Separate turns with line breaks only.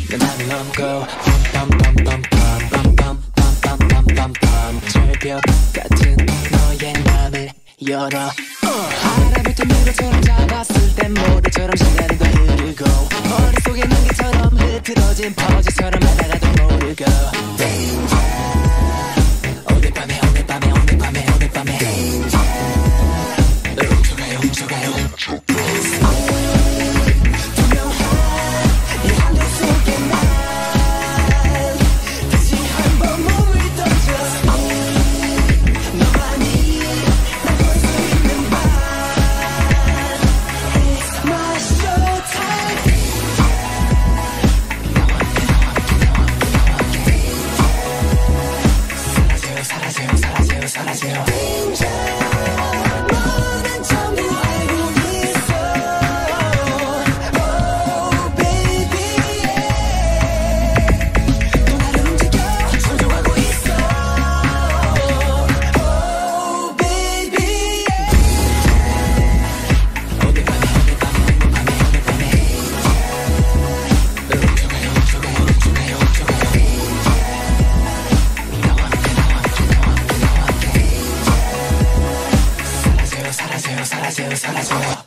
난 하늘 넘고 빰빰빰빰빰빰빰빰빰빰빰 절벽 같은 너의 맘을 열어 하나부터 미로처럼 잡았을 땐 모래처럼 시간이 더 흐르고 머릿속에 눈기처럼 흐트러진 퍼즐처럼 하다가도 모르고 오늘 밤에 오늘 밤에 오늘 밤에 오늘 밤에 훔쳐가요 훔쳐가요 투명한 이 하늘 속에 난 다시 한번 몸을 던져 너만이 날 볼 수 있는 밤 It's my show time 사라져요 사라져요 사라져요 너는 전부 알고 있어 Oh baby 또 나를 움직여 조종하고 있어 Oh baby 오늘 밤에 오늘 밤에 오늘 밤에 오늘 밤에 훔쳐가요 훔쳐가요 훔쳐가요 훔쳐가요 나와 함께 나와 함께 나와 함께 나와 함께 사라져요 사라져요 사라져요 사라져요